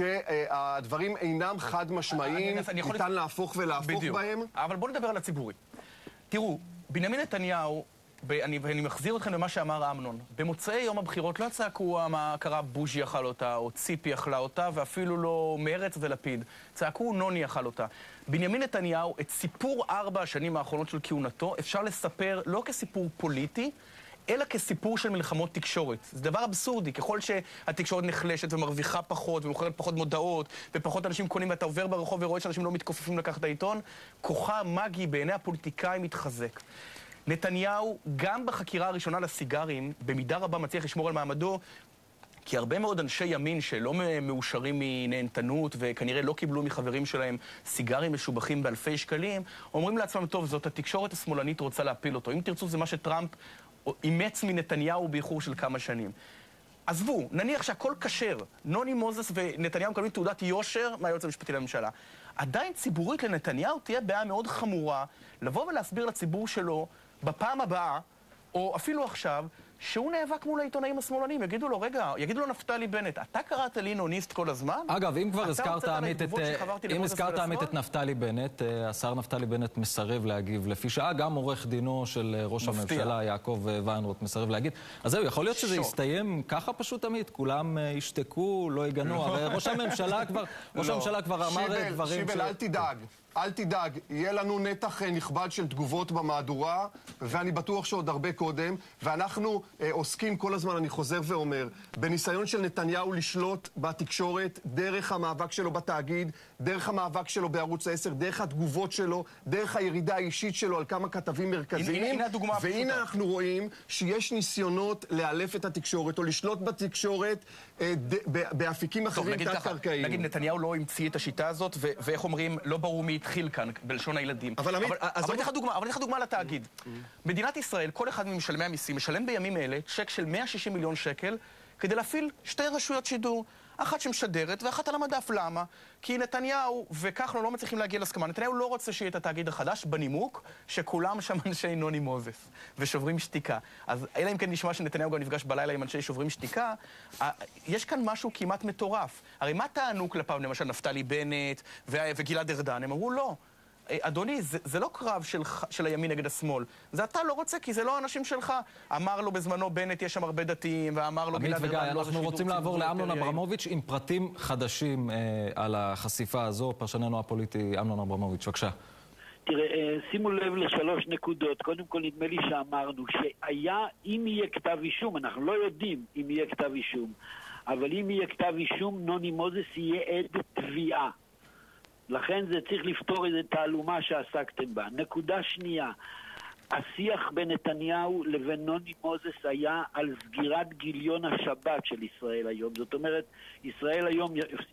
שהדברים אינם חד משמעיים, ניתן להפוך ולהפוך בהם. אבל בואו נדבר על הציבורי. תראו, בנימין נתניהו, ואני מחזיר אתכם למה שאמר אמנון, במוצאי יום הבחירות לא צעקו מה קרה בוז'י אכל אותה, או ציפי אכלה אותה, ואפילו לא מרץ ולפיד. צעקו נוני אכל אותה. בנימין נתניהו, את סיפור 4 השנים האחרונות של כהונתו, אפשר לספר לא כסיפור פוליטי, אלא כסיפור של מלחמות תקשורת. זה דבר אבסורדי, ככל שהתקשורת נחלשת ומרוויחה פחות, ומוכרת פחות מודעות, ופחות אנשים קונים, ואתה עובר ברחוב ורואה שאנשים לא מתכופפים לקחת את העיתון, כוחה מגי בעיני הפוליטיקאים מתחזק. נתניהו, גם בחקירה הראשונה לסיגרים, במידה רבה מצליח לשמור על מעמדו, כי הרבה מאוד אנשי ימין שלא מאושרים מנהנתנות וכנראה לא קיבלו מחברים שלהם סיגרים משובחים באלפי שקלים, אומרים לעצמם, טוב, זאת התקשורת השמאלנית רוצה להפיל אותו. אם תרצו, זה מה שטראמפ אימץ מנתניהו באיחור של כמה שנים. עזבו, נניח שהכל כשר, נוני מוזס ונתניהו מקבלים תעודת יושר מהיועץ המשפטי לממשלה. עדיין ציבורית לנתניהו תהיה בעיה מאוד חמורה לבוא ולהסביר לציבור שלו בפעם הבאה, או אפילו עכשיו, שהוא נאבק מול העיתונאים השמאלנים. יגידו לו נפתלי בנט, אתה קראת לי נוניסט כל הזמן? אגב, אם כבר הזכרת עמית את נפתלי בנט, השר נפתלי בנט מסרב להגיב לפי שעה, גם עורך דינו של ראש הממשלה, יעקב ויינרוט, מסרב להגיד. אז זהו, יכול להיות שזה יסתיים ככה פשוט עמית, כולם ישתקו, לא יגנו, הרי ראש הממשלה כבר אמר דברים שיבל, אל תדאג, יהיה לנו נתח נכבד של תגובות במהדורה, ואני בטוח שעוד הרבה קודם, ואנחנו עוסקים כל הזמן, אני חוזר ואומר, בניסיון של נתניהו לשלוט בתקשורת, דרך המאבק שלו בתאגיד, דרך המאבק שלו בערוץ 10, דרך התגובות שלו, דרך הירידה האישית שלו על כמה כתבים מרכזיים, והנה אנחנו רואים שיש ניסיונות לאלף את התקשורת, או לשלוט בתקשורת באפיקים אחרים תת-קרקעיים. נגיד, נתניהו לא המציא את השיטה הזאת, ואיך אומרים, לא ברור מי התחיל כאן, בלשון הילדים. אבל אני אתן לך דוגמה לתאגיד. מדינת ישראל, כל אחד ממשלמי המיסים, משלם בימים אלה צ'ק של 160 מיליון שקל כדי להפעיל שתי רשויות שידור. אחת שמשדרת ואחת על המדף. למה? כי נתניהו וכחלון לא מצליחים להגיע להסכמה. נתניהו לא רוצה שיהיה את התאגיד החדש בנימוק שכולם שם אנשי נוני מוזס ושוברים שתיקה. אז אלא אם כן נשמע שנתניהו גם נפגש בלילה עם אנשי שוברים שתיקה, יש כאן משהו כמעט מטורף. הרי מה טענו כלפיו למשל נפתלי בנט וגלעד ארדן? הם אמרו לא. אדוני, זה לא קרב של הימין נגד השמאל. זה אתה לא רוצה, כי זה לא האנשים שלך. אמר לו בזמנו בנט, יש שם הרבה דתיים, ואמר לו גלעד ארדן, לא זה אנחנו רוצים לעבור לאמנון אברמוביץ' עם פרטים חדשים על החשיפה הזו. פרשננו הפוליטי, אמנון אברמוביץ', בבקשה. תראה, שימו לב לשלוש נקודות. קודם כל, נדמה לי שאמרנו שהיה, אם יהיה כתב אישום, אנחנו לא יודעים אם יהיה כתב אישום, אבל אם יהיה כתב אישום, נוני מוזס יהיה עד תביעה. לכן זה צריך לפתור איזו תעלומה שעסקתם בה. נקודה שנייה, השיח בין נתניהו לבין נוני מוזס היה על סגירת גיליון השבת של ישראל היום. זאת אומרת, ישראל היום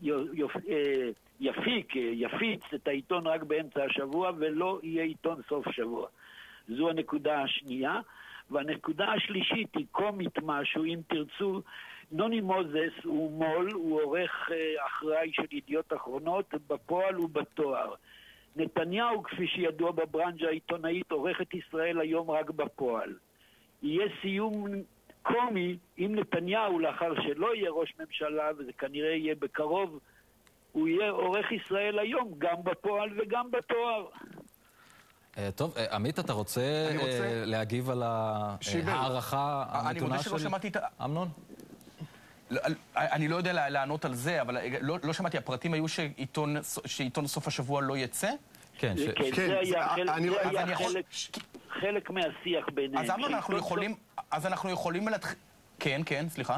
יפיץ את העיתון רק באמצע השבוע ולא יהיה עיתון סוף שבוע. זו הנקודה השנייה. והנקודה השלישית היא קומית משהו, אם תרצו. נוני מוזס הוא מול, הוא עורך אחראי של ידיעות אחרונות, בפועל ובתואר. נתניהו, כפי שידוע בברנז'ה העיתונאית, עורך את ישראל היום רק בפועל. יהיה סיום קומי אם נתניהו, לאחר שלא יהיה ראש ממשלה, וזה כנראה יהיה בקרוב, הוא יהיה עורך ישראל היום גם בפועל וגם בתואר. טוב, עמית, אתה רוצה להגיב על הערכה הנתונה של אמנון? אני לא יודע לענות על זה, אבל לא שמעתי, הפרטים היו שעיתון סוף השבוע לא יצא? כן, זה היה חלק מהשיח ביניהם. אז אנחנו יכולים... כן, סליחה.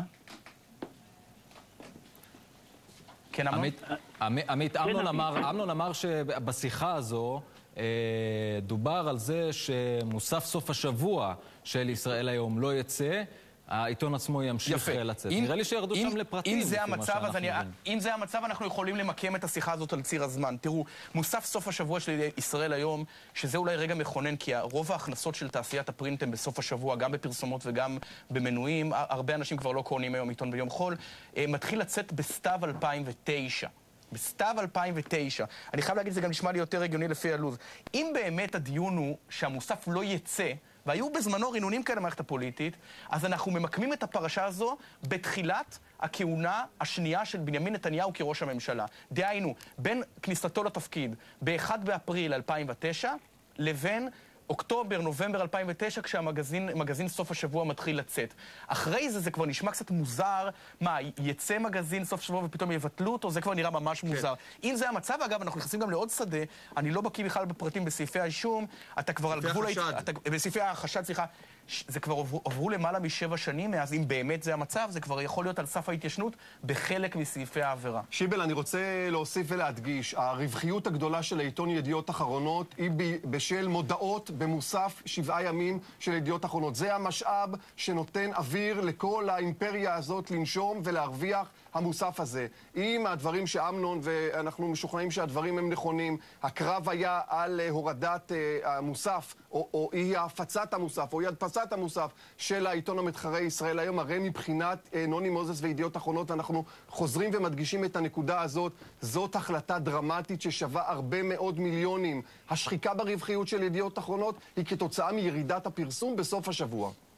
כן, אמנון? עמית, אמנון אמר שבשיחה הזו דובר על זה שמוסף סוף השבוע של ישראל היום לא יצא, העיתון עצמו ימשיך לצאת. נראה לי שירדו שם לפרטים. אם זה המצב, אנחנו יכולים למקם את השיחה הזאת על ציר הזמן. תראו, מוסף סוף השבוע של ישראל היום, שזה אולי רגע מכונן, כי רוב ההכנסות של תעשיית הפרינט הם בסוף השבוע, גם בפרסומות וגם במנויים. הרבה אנשים כבר לא קונים היום עיתון ביום חול. מתחיל לצאת בסתיו 2009. בסתיו 2009. אני חייב להגיד, זה גם נשמע לי יותר רגיוני לפי הלוז. אם באמת הדיון הוא שהמוסף לא יצא, והיו בזמנו רינונים כאלה במערכת הפוליטית, אז אנחנו ממקמים את הפרשה הזו בתחילת הכהונה השנייה של בנימין נתניהו כראש הממשלה. דהיינו, בין כניסתו לתפקיד ב-1 באפריל 2009 לבין אוקטובר, נובמבר 2009, כשהמגזין סוף השבוע מתחיל לצאת. אחרי זה כבר נשמע קצת מוזר. מה, יצא מגזין סוף השבוע ופתאום יבטלו אותו? זה כבר נראה ממש מוזר. אם זה המצב, אגב, אנחנו נכנסים גם לעוד שדה, אני לא בקיא בכלל בפרטים בסעיפי האישום, אתה כבר על גבול... בסעיפי החשד, סליחה. זה כבר עברו למעלה מ7 שנים, אז אם באמת זה המצב, זה כבר יכול להיות על סף ההתיישנות בחלק מסעיפי העבירה. שיבל, אני רוצה להוסיף ולהדגיש, הרווחיות הגדולה של העיתון ידיעות אחרונות היא בשל מודעות במוסף 7 ימים של ידיעות אחרונות. זה המשאב שנותן אוויר לכל האימפריה הזאת לנשום ולהרוויח המוסף הזה. אם הדברים שאמנון, ואנחנו משוכנעים שהדברים הם נכונים, הקרב היה על הורדת המוסף, או אי הפצת המוסף, או אי הדפסת המוסף של העיתון המתחרה ישראל היום, הרי מבחינת נוני מוזס וידיעות אחרונות, אנחנו חוזרים ומדגישים את הנקודה הזאת. זאת החלטה דרמטית ששווה הרבה מאוד מיליונים. השחיקה ברווחיות של ידיעות אחרונות היא כתוצאה מירידת הפרסום בסוף השבוע.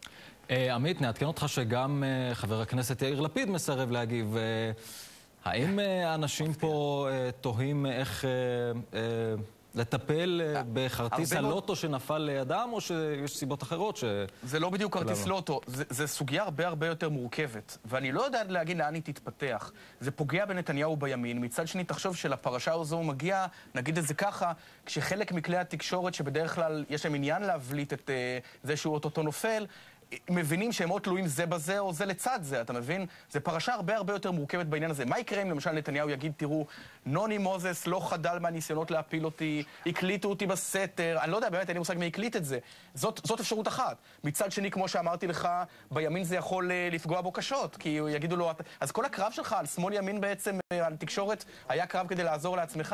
עמית, נעדכן אותך שגם חבר הכנסת יאיר לפיד מסרב להגיב. האם האנשים פה תוהים איך לטפל בכרטיס הלוטו שנפל לידם, או שיש סיבות אחרות זה לא בדיוק כרטיס לוטו, זה סוגיה הרבה יותר מורכבת, ואני לא יודע להגיד לאן היא תתפתח. זה פוגע בנתניהו בימין. מצד שני, תחשוב שלפרשה הזו מגיע, נגיד את זה ככה, כשחלק מכלי התקשורת שבדרך כלל יש להם עניין להבליט את זה שהוא אוטוטו נופל, מבינים שהם או תלויים זה בזה או זה לצד זה, אתה מבין? זה פרשה הרבה יותר מורכבת בעניין הזה. מה יקרה אם למשל נתניהו יגיד, תראו, נוני מוזס לא חדל מהניסיונות להפיל אותי, הקליטו אותי בסתר, אני לא יודע, באמת, אין לי מושג מי הקליט את זה. זאת אפשרות אחת. מצד שני, כמו שאמרתי לך, בימין זה יכול לפגוע בו קשות, כי יגידו לו, אז כל הקרב שלך על שמאל ימין בעצם, על תקשורת, היה קרב כדי לעזור לעצמך.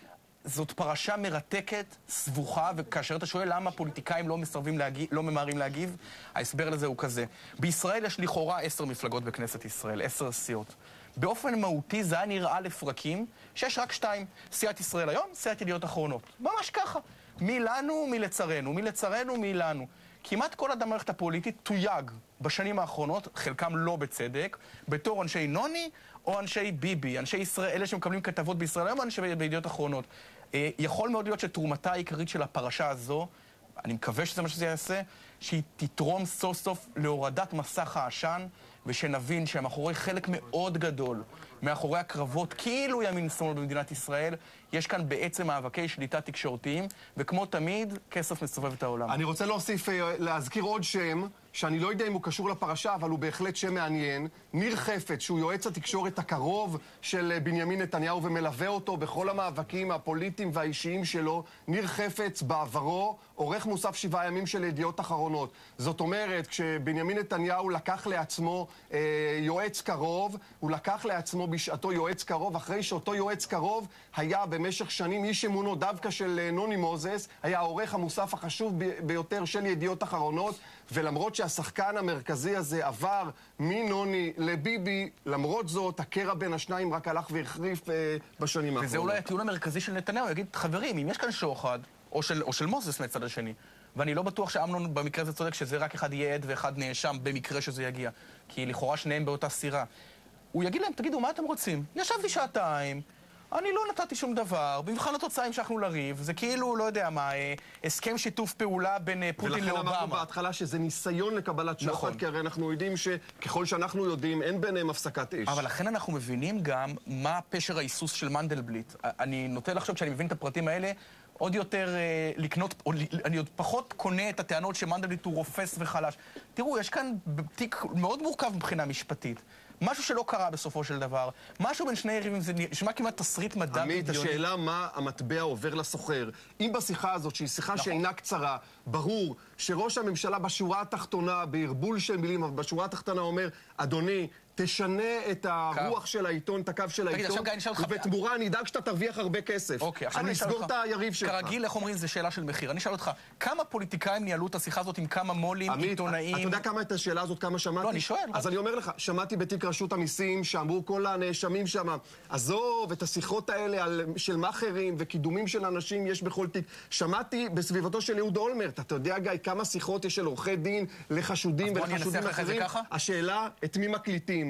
זאת פרשה מרתקת, סבוכה, וכאשר אתה שואל למה פוליטיקאים לא ממהרים להגיב, ההסבר לזה הוא כזה. בישראל יש לכאורה 10 מפלגות בכנסת ישראל, 10 סיעות. באופן מהותי זה היה נראה לפרקים שיש רק 2. סיעת ישראל היום, סיעת ידיעות אחרונות. ממש ככה. מי לנו, מי לצרנו, מי לצרנו, מי לנו. כמעט כל אדם במערכת הפוליטית תויג בשנים האחרונות, חלקם לא בצדק, בתור אנשי נוני או אנשי ביבי, אנשי ישראל, אלה שמקבלים כתבות בישראל היום, אנשי בידיעות אחרונות. יכול מאוד להיות שתרומתה העיקרית של הפרשה הזו, אני מקווה שזה מה שזה יעשה, שהיא תתרום סוף סוף להורדת מסך העשן, ושנבין שמאחורי חלק מאוד גדול, מאחורי הקרבות כאילו ימין שמאל במדינת ישראל, יש כאן בעצם מאבקי שליטה תקשורתיים, וכמו תמיד, כסף מסובב את העולם. אני רוצה להזכיר עוד שם, שאני לא יודע אם הוא קשור לפרשה, אבל הוא בהחלט שם מעניין. ניר חפץ, שהוא יועץ התקשורת הקרוב של בנימין נתניהו ומלווה אותו בכל המאבקים הפוליטיים והאישיים שלו. ניר חפץ בעברו עורך מוסף 7 ימים של ידיעות אחרונות. זאת אומרת, כשבנימין נתניהו לקח לעצמו יועץ קרוב, הוא לקח לעצמו בשעתו יועץ קרוב, אחרי שאותו יועץ קרוב היה במשך שנים איש אמונו דווקא של נוני מוזס, היה העורך המוסף החשוב ביותר של ידיעות אחרונות, ולמרות שהשחקן המרכזי הזה עבר מנוני לביבי, למרות זאת, הקרע בין השניים רק הלך והחריף בשנים האחרונות. וזה אולי הטיעון המרכזי של נתניהו, יגיד, חברים, אם יש כאן שוחד, או של מוזס מהצד השני, ואני לא בטוח שאמנון במקרה הזה צודק שזה רק אחד יהיה עד ואחד נאשם במקרה שזה יגיע, כי לכאורה שניהם באותה סירה. הוא יגיד להם, תגידו, מה אתם רוצים? ישבתי 2 שעתיים, אני לא נתתי שום דבר, במבחן התוצאה המשכנו לריב, זה כאילו, לא יודע מה, הסכם שיתוף פעולה בין פוטין לאובמה. ולכן אמרנו בהתחלה שזה ניסיון לקבלת שוחד, נכון. כי הרי אנחנו יודעים שככל שאנחנו יודעים, אין ביניהם הפסקת אש. אבל לכן אנחנו מבינים גם מה פשר ההיסוס של מנדלבליט. אני נוטה לחשוב שאני מבין את הפרטים האלה, עוד יותר לקנות, אני עוד פחות קונה את הטענות שמנדלבליט הוא רופס וחלש. תראו, יש כאן תיק מאוד מורכב מבחינה משפטית. משהו שלא קרה בסופו של דבר. משהו בין שני יריבים, זה נשמע כמעט תסריט מדע בדיוני. עמית, השאלה מה המטבע עובר לסוחר. אם בשיחה הזאת, שהיא שיחה שאינה קצרה, ברור שראש הממשלה בשורה התחתונה, בערבול של מילים, אבל בשורה התחתונה אומר, אדוני, תשנה את הרוח של העיתון, את הקו של העיתון, ובתמורה אני אדאג שאתה תרוויח הרבה כסף. אני אסגור את היריב שלך. כרגיל, איך אומרים, זה שאלה של מחיר. אני אשאל אותך, כמה פוליטיקאים ניהלו את השיחה הזאת עם כמה מולים, עיתונאים? אתה יודע כמה את השאלה הזאת, כמה שמעתי? לא, אני שואל. אז אני אומר לך, שמעתי בתיק רשות המיסים, שאמרו כל הנאשמים שם, עזוב את השיחות האלה של מאכערים וקידומים של אנשים יש בכל תיק. שמעתי בסביבתו של אהוד אולמרט, אתה יודע גיא, כמה שיחות יש של עורכי דין לחשודים ולחשודים אחרים. השאלה, את מי מקליטים?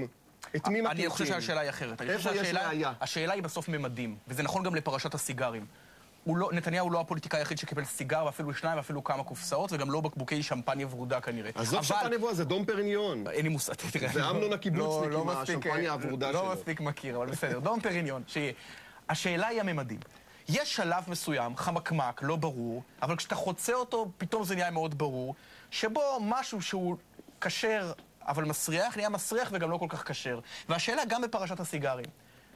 אני חושב שהשאלה היא אחרת. איפה יש ראייה? השאלה היא בסוף ממדים, וזה נכון גם לפרשת הסיגרים. נתניהו לא הפוליטיקאי היחיד שקיבל סיגר, ואפילו 2, ואפילו כמה קופסאות, וגם לא בקבוקי שמפניה ורודה כנראה. עזוב שמפניה ורודה, זה דום פריניון. אין לי מושג, תראה. זה אמנון הקיבוצניק עם השמפניה הוורודה שלו. לא מספיק מכיר, אבל בסדר. דום פריניון, שיהיה. השאלה היא הממדים. יש שלב מסוים, חמקמק, לא ברור, אבל כשאתה חוצה אותו, פתאום זה נהיה מאוד ברור, שבו משהו שהוא כשר, אבל מסריח, נהיה מסריח וגם לא כל כך כשר. והשאלה גם בפרשת הסיגרים,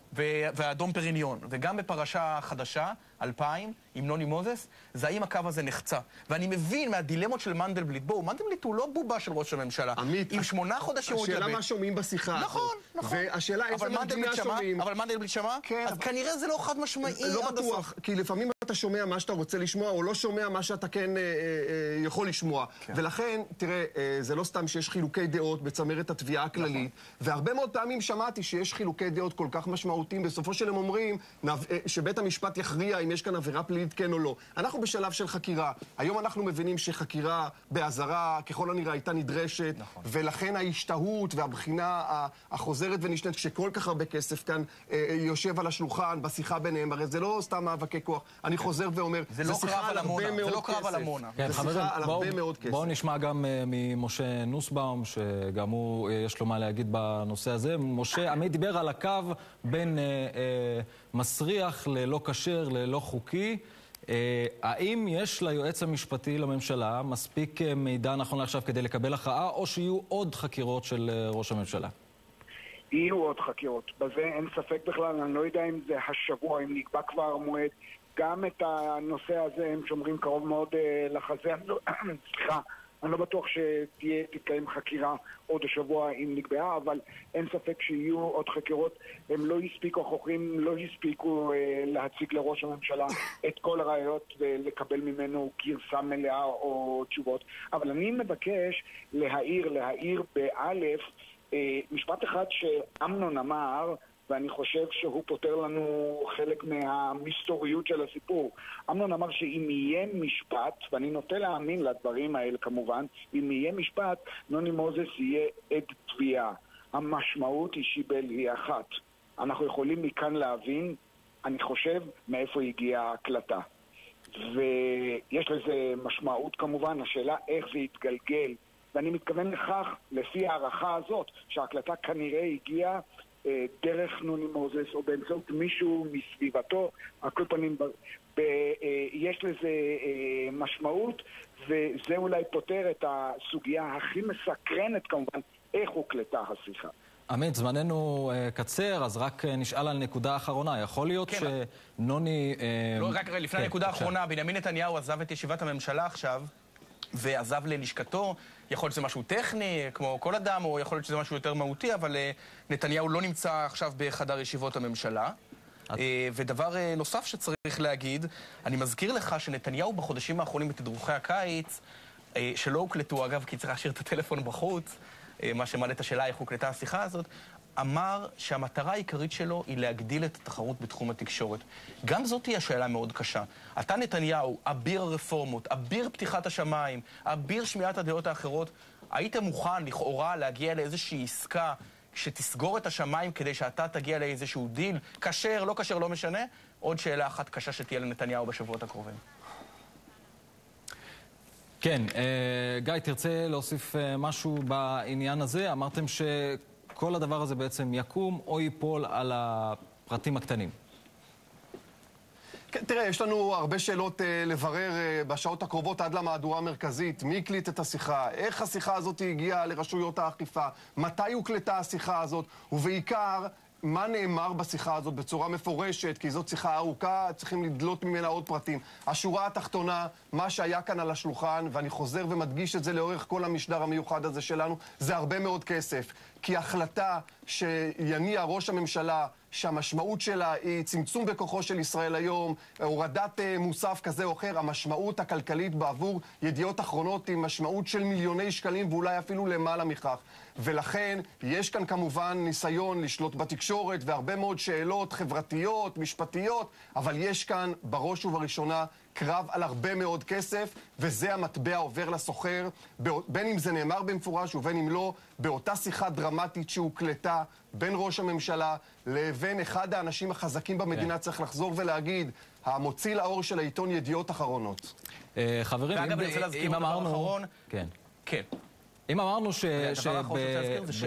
והאדום פריניון, וגם בפרשה חדשה, 2000, עם נוני מוזס, זה האם הקו הזה נחצה. ואני מבין מהדילמות של מנדלבליט, בואו, מנדלבליט הוא לא בובה של ראש הממשלה. עמית, עם 8 חודשים הוא השאלה מה שומעים בשיחה. נכון, נכון. והשאלה איזה מדינה שומעים. אבל מנדלבליט שמע? כן. אז כנראה זה לא חד משמעי. לא בטוח, כי לפעמים אתה שומע מה שאתה רוצה לשמוע, או לא שומע מה שאתה כן יכול לשמוע. ולכן, תראה, זה לא סתם שיש חילוקי דעות בצמרת התביעה הכללית, והרבה מאוד פעמים שמעתי שיש חילוקי דעות כל כך משמעותיים. בסופו של הם אומרים שבית המשפט יכריע אם אם יש כאן עבירה פלילית כן או לא. אנחנו בשלב של חקירה. היום אנחנו מבינים שחקירה באזהרה ככל הנראה הייתה נדרשת, ולכן ההשתהות והבחינה החוזרת ונשנית, כשכל כך הרבה כסף כאן יושב על השולחן, בשיחה ביניהם, הרי זה לא סתם מאבקי כוח. אני חוזר ואומר, זה לא קרב על עמונה. כן, חברים, בואו נשמע גם ממשה נוסבאום, שגם הוא יש לו מה להגיד בנושא הזה. משה, עמית דיבר על הקו בין מסריח ללא כשר, ללא חוקי. האם יש ליועץ המשפטי לממשלה מספיק מידע נכון לעכשיו כדי לקבל הכרעה, או שיהיו עוד חקירות של ראש הממשלה? יהיו עוד חקירות. בזה אין ספק בכלל, אני לא יודע אם זה השבוע, אם נקבע כבר מועד. גם את הנושא הזה הם שומרים קרוב מאוד לחזה. סליחה. אני לא בטוח שתתקיים חקירה עוד השבוע אם נקבעה, אבל אין ספק שיהיו עוד חקירות. הם לא הספיקו, החוקרים לא הספיקו להציג לראש הממשלה את כל הראיות ולקבל ממנו גרסה מלאה או תשובות. אבל אני מבקש להעיר באלף משפט אחד שאמנון אמר, ואני חושב שהוא פותר לנו חלק מהמסתוריות של הסיפור. אמנון אמר שאם יהיה משפט, ואני נוטה להאמין לדברים האלה כמובן, אם יהיה משפט, נוני מוזס יהיה עד תביעה. המשמעות היא שיבל היא אחת. אנחנו יכולים מכאן להבין, אני חושב, מאיפה הגיעה ההקלטה. ויש לזה משמעות כמובן, השאלה איך זה יתגלגל. ואני מתכוון לכך, לפי הערכה הזאת, שההקלטה כנראה הגיעה דרך נוני מוזס או באמצעות מישהו מסביבתו. על כל פנים יש לזה משמעות, וזה אולי פותר את הסוגיה הכי מסקרנת כמובן, איך הוקלטה השיחה. עמית, זמננו קצר, אז רק נשאל על נקודה אחרונה. יכול להיות שנוני... לא, רק לפני הנקודה האחרונה, בנימין נתניהו עזב את ישיבת הממשלה עכשיו ועזב ללשכתו. יכול להיות שזה משהו טכני, כמו כל אדם, או יכול להיות שזה משהו יותר מהותי, אבל נתניהו לא נמצא עכשיו בחדר ישיבות הממשלה. ודבר נוסף שצריך להגיד, אני מזכיר לך שנתניהו בחודשים האחרונים בתדרוכי הקיץ, שלא הוקלטו אגב, כי צריך להשאיר את הטלפון בחוץ, מה שמעלה את השאלה איך הוקלטה השיחה הזאת, אמר שהמטרה העיקרית שלו היא להגדיל את התחרות בתחום התקשורת. גם זאת היא השאלה מאוד קשה. אתה נתניהו, אביר הרפורמות, אביר פתיחת השמיים, אביר שמיעת הדעות האחרות, היית מוכן לכאורה להגיע לאיזושהי עסקה שתסגור את השמיים כדי שאתה תגיע לאיזשהו דיל? כשר, לא כשר, לא משנה? עוד שאלה אחת קשה שתהיה לנתניהו בשבועות הקרובים. כן, גיא, תרצה להוסיף משהו בעניין הזה? אמרתם כל הדבר הזה בעצם יקום או ייפול על הפרטים הקטנים. כן, תראה, יש לנו הרבה שאלות לברר בשעות הקרובות עד למהדורה המרכזית. מי הקליט את השיחה? איך השיחה הזאת הגיעה לרשויות האכיפה? מתי הוקלטה השיחה הזאת? ובעיקר, מה נאמר בשיחה הזאת בצורה מפורשת? כי זאת שיחה ארוכה, צריכים לדלות ממנה עוד פרטים. השורה התחתונה, מה שהיה כאן על השולחן, ואני חוזר ומדגיש את זה לאורך כל המשדר המיוחד הזה שלנו, זה הרבה מאוד כסף. כי החלטה שיניע ראש הממשלה, שהמשמעות שלה היא צמצום בכוחו של ישראל היום, הורדת מוסף כזה או אחר, המשמעות הכלכלית בעבור ידיעות אחרונות היא משמעות של מיליוני שקלים ואולי אפילו למעלה מכך. ולכן יש כאן כמובן ניסיון לשלוט בתקשורת והרבה מאוד שאלות חברתיות, משפטיות, אבל יש כאן בראש ובראשונה קרב על הרבה מאוד כסף, וזה המטבע עובר לסוחר, בין אם זה נאמר במפורש ובין אם לא, באותה שיחה דרמטית שהוקלטה בין ראש הממשלה לבין אחד האנשים החזקים במדינה, צריך לחזור ולהגיד, המוציא לאור של העיתון ידיעות אחרונות. חברים, אם אמרנו... כן. כן. אם אמרנו הדבר האחרון שרוצה להזכיר זה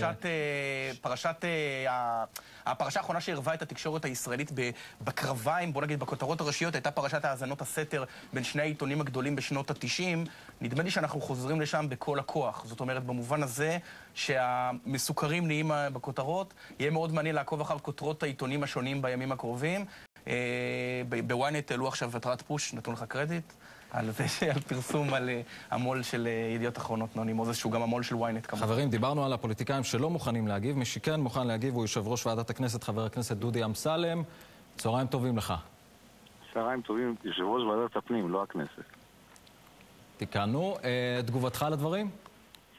הפרשה האחרונה שהרווה את התקשורת הישראלית בקרביים, בוא נגיד בכותרות הראשיות, הייתה פרשת האזנות הסתר בין שני העיתונים הגדולים בשנות ה-90. נדמה לי שאנחנו חוזרים לשם בכל הכוח. זאת אומרת, במובן הזה שהמסוכרים נהיים בכותרות, יהיה מאוד מעניין לעקוב אחר כותרות העיתונים השונים בימים הקרובים. בוויינט העלו עכשיו התראת פוש, נתון לך קרדיט. על פרסום על המול של ידיעות אחרונות נוני מוזס, שהוא גם המול של וויינט כמובן. חברים, דיברנו על הפוליטיקאים שלא מוכנים להגיב. מי שכן מוכן להגיב הוא יושב ראש ועדת הכנסת, חבר הכנסת דודי אמסלם. צהריים טובים לך. צהריים טובים, יושב ראש ועדת הפנים, לא הכנסת. תיקנו. תגובתך לדברים?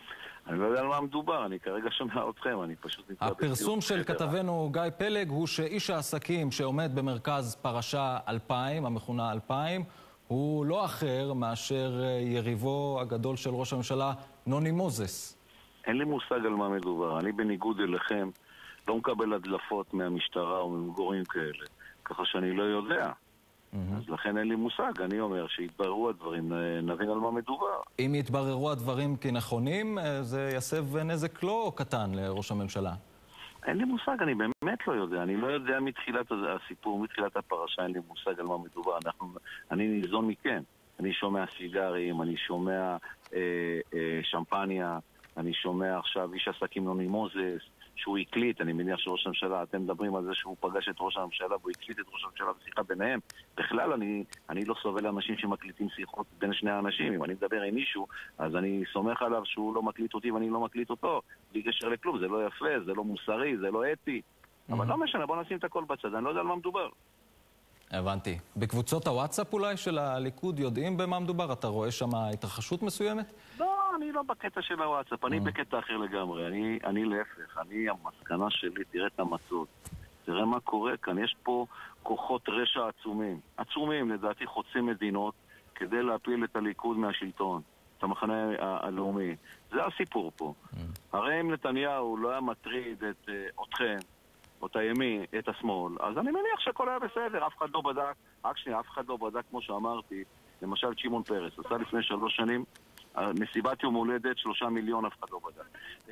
אני לא יודע על מה מדובר, אני כרגע שומע אתכם, אני פשוט... הפרסום של כתבנו גיא פלג הוא שאיש העסקים שעומד במרכז פרשה 2000, המכונה 2000, הוא לא אחר מאשר יריבו הגדול של ראש הממשלה, נוני מוזס. אין לי מושג על מה מדובר, אני בניגוד אליכם לא מקבל הדלפות מהמשטרה או ממגורים כאלה, ככה שאני לא יודע. אז לכן אין לי מושג, אני אומר שיתבררו הדברים, נבין על מה מדובר. אם יתבררו הדברים כנכונים, זה יסב נזק לא קטן לראש הממשלה. אין לי מושג, אני באמת לא יודע. אני לא יודע מתחילת הסיפור, מתחילת הפרשה, אין לי מושג על מה מדובר. אני ניזון מכם. אני שומע סיגרים, אני שומע שמפניה, אני שומע עכשיו איש עסקים נוני מוזס, שהוא הקליט, אני מניח שראש הממשלה, אתם מדברים על זה שהוא פגש את ראש הממשלה והוא הקליט את ראש הממשלה בשיחה ביניהם. בכלל אני לא סובל לאנשים שמקליטים שיחות בין שני האנשים. אם אני מדבר עם מישהו, אז אני סומך עליו שהוא לא מקליט אותי ואני לא מקליט אותו. בלי קשר לכלום, זה לא יפה, זה לא מוסרי, זה לא אתי. אבל לא משנה, בוא נשים את הכל בצד, אני לא יודע על מה מדובר. הבנתי. בקבוצות הוואטסאפ אולי של הליכוד יודעים במה מדובר? אתה רואה שם התרחשות מסוימת? לא, אני לא בקטע של הוואטסאפ, אני בקטע אחר לגמרי. אני להפך, המסקנה שלי, תראה את המצות. תראה מה קורה כאן, יש פה כוחות רשע עצומים. עצומים, לדעתי, חוצים מדינות כדי להפיל את הליכוד מהשלטון, את המחנה הלאומי. זה הסיפור פה. הרי אם נתניהו לא היה מטריד את אתכם, או את הימין, את השמאל, אז אני מניח שהכל היה בסדר, אף אחד לא בדק, אף אחד לא בדק, כמו שאמרתי, למשל שמעון פרס, עשה לפני 3 שנים, מסיבת יום הולדת, 3 מיליון, אף אחד לא בדק.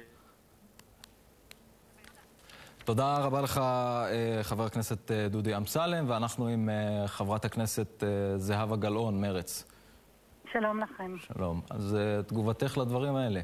תודה רבה לך, חבר הכנסת דודי אמסלם, ואנחנו עם חברת הכנסת זהבה גלאון, מרץ. שלום לכם. שלום. אז תגובתך לדברים האלה.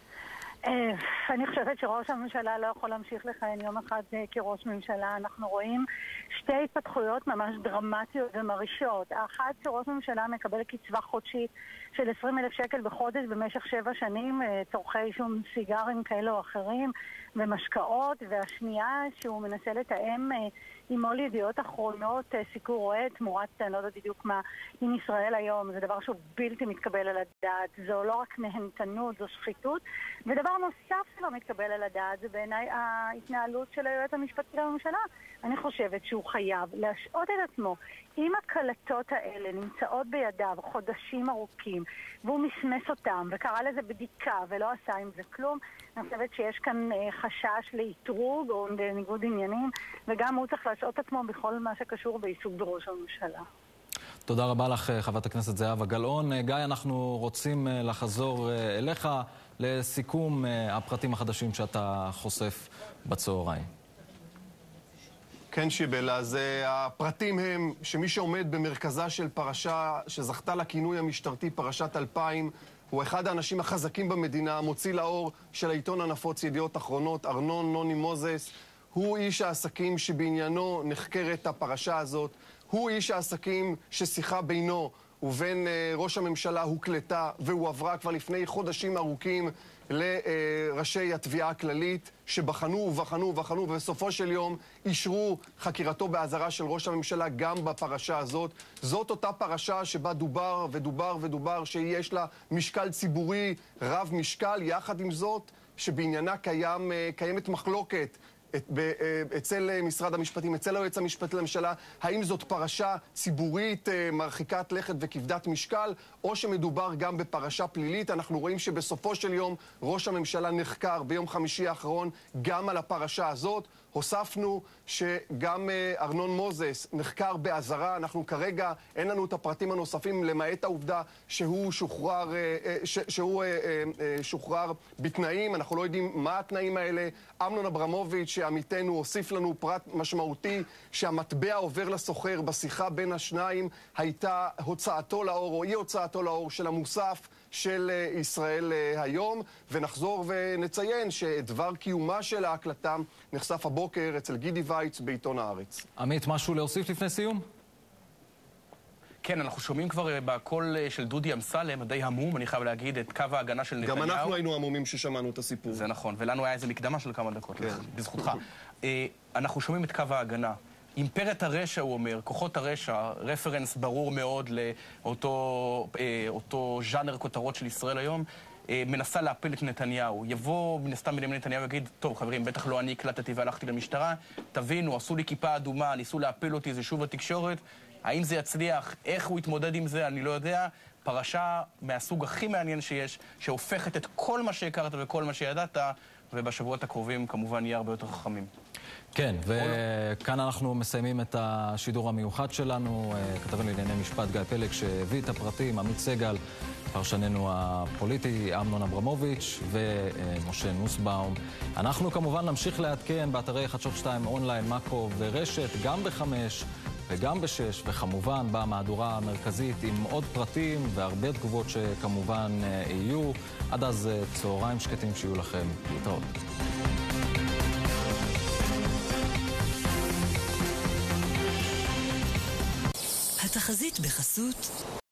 אני חושבת שראש הממשלה לא יכול להמשיך לכהן יום אחד כראש ממשלה. אנחנו רואים 2 התפתחויות ממש דרמטיות ומרעישות. האחת, שראש הממשלה מקבל קצבה חודשית של 20,000 שקל בחודש במשך 7 שנים, צורכי שום סיגרים כאלה או אחרים ומשקאות, והשנייה שהוא מנסה לתאם עם מול ידיעות אחרונות סיקור רואה תמורת, אני לא יודעת בדיוק מה, עם ישראל היום. זה דבר שהוא בלתי מתקבל על הדעת. זו לא רק נהנתנות, זו שחיתות. ודבר נוסף שלא מתקבל על הדעת זה בעיניי ההתנהלות של היועץ המשפטי לממשלה. אני חושבת שהוא חייב להשעות את עצמו. אם הקלטות האלה נמצאות בידיו חודשים ארוכים והוא מסמס אותם וקרא לזה בדיקה ולא עשה עם זה כלום, אני חושבת שיש כאן חשש להתרוג או לניגוד עניינים, וגם הוא צריך להשעות עצמו בכל מה שקשור בעיסוק בראש הממשלה. תודה רבה לך, חברת הכנסת זהבה גלאון. גיא, אנחנו רוצים לחזור אליך לסיכום הפרטים החדשים שאתה חושף בצהריים. כן, שיבל, אז הפרטים הם שמי שעומד במרכזה של פרשה שזכתה לכינוי המשטרתי פרשת 2000, הוא אחד האנשים החזקים במדינה, מוציא לאור של העיתון הנפוץ ידיעות אחרונות, ארנון נוני מוזס. הוא איש העסקים שבעניינו נחקרת הפרשה הזאת. הוא איש העסקים ששיחה בינו ובין ראש הממשלה הוקלטה והועברה כבר לפני חודשים ארוכים לראשי התביעה הכללית, שבחנו ובחנו ובחנו ובסופו של יום אישרו חקירתו באזהרה של ראש הממשלה גם בפרשה הזאת. זאת אותה פרשה שבה דובר ודובר ודובר שיש לה משקל ציבורי רב משקל, יחד עם זאת שבעניינה קיימת מחלוקת אצל משרד המשפטים, אצל היועץ המשפטי לממשלה, האם זאת פרשה ציבורית מרחיקת לכת וכבדת משקל, או שמדובר גם בפרשה פלילית. אנחנו רואים שבסופו של יום ראש הממשלה נחקר ביום חמישי האחרון גם על הפרשה הזאת. הוספנו שגם ארנון מוזס נחקר באזהרה. אנחנו כרגע, אין לנו את הפרטים הנוספים, למעט העובדה שהוא שוחרר בתנאים. אנחנו לא יודעים מה התנאים האלה. אמנון אברמוביץ' שעמיתנו הוסיף לנו פרט משמעותי, שהמטבע עובר לסוחר בשיחה בין השניים הייתה הוצאתו לאור או אי הוצאתו לאור של המוסף של ישראל היום. ונחזור ונציין שדבר קיומה של ההקלטה נחשף הבוקר אצל גידי וייץ בעיתון הארץ. עמית, משהו להוסיף לפני סיום? כן, אנחנו שומעים כבר בקול של דודי אמסלם, די המום, אני חייב להגיד, את קו ההגנה של נתניהו. גם אנחנו היינו המומים ששמענו את הסיפור. זה נכון, ולנו היה איזה מקדמה של כמה דקות, בזכותך. אנחנו שומעים את קו ההגנה. אימפריית הרשע, הוא אומר, כוחות הרשע, רפרנס ברור מאוד לאותו ז'אנר כותרות של ישראל היום, מנסה להפיל את נתניהו. יבוא מן הסתם בנימין נתניהו ויגיד, טוב חברים, בטח לא אני הקלטתי והלכתי למשטרה, תבינו, עשו לי כיפה אדומה, ניסו להפיל אותי, זה שוב התקשורת. האם זה יצליח? איך הוא יתמודד עם זה? אני לא יודע. פרשה מהסוג הכי מעניין שיש, שהופכת את כל מה שהכרת וכל מה שידעת, ובשבועות הקרובים כמובן יהיה הרבה יותר חכמים. כן, וכאן אנחנו מסיימים את השידור המיוחד שלנו. כתבנו לענייני משפט גיא פלג שהביא את הפרטים, עמית סגל, פרשננו הפוליטי, אמנון אברמוביץ' ומשה נוסבאום. אנחנו כמובן נמשיך לעדכן באתרי חדשות 2 אונליין, מאקו ורשת, גם ב5 וגם ב6, וכמובן במהדורה המרכזית עם עוד פרטים והרבה תגובות שכמובן יהיו. עד אז צהריים שקטים שיהיו לכם. להתראות. התחזית בחסות